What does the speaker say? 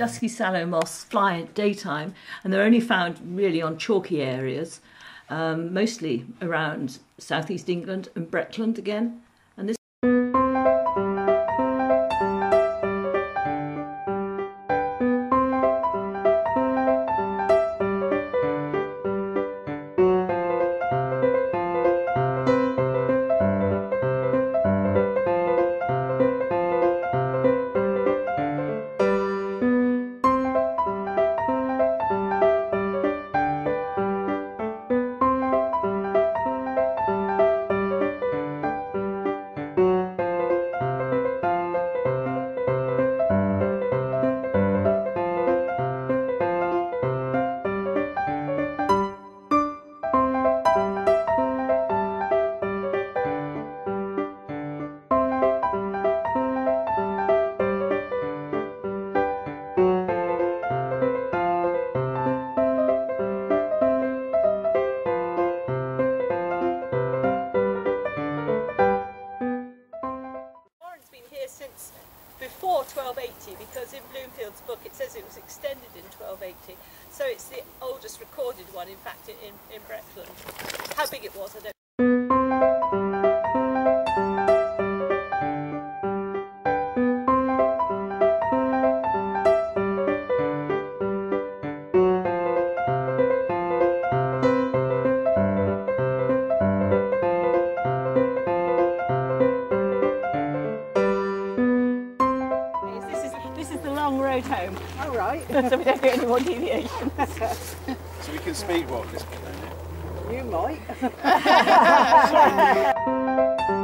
dusky sallow moths fly at daytime, and they're only found really on chalky areas, mostly around southeast England and Bretland again. And this since before 1280, because in Bloomfield's book it says it was extended in 1280, so it's the oldest recorded one, in fact, in Bretland. How big it was, I don't know. Long road home. All right. So we don't get any more deviations. So we can speed walk this bit, don't You might. you? Sorry.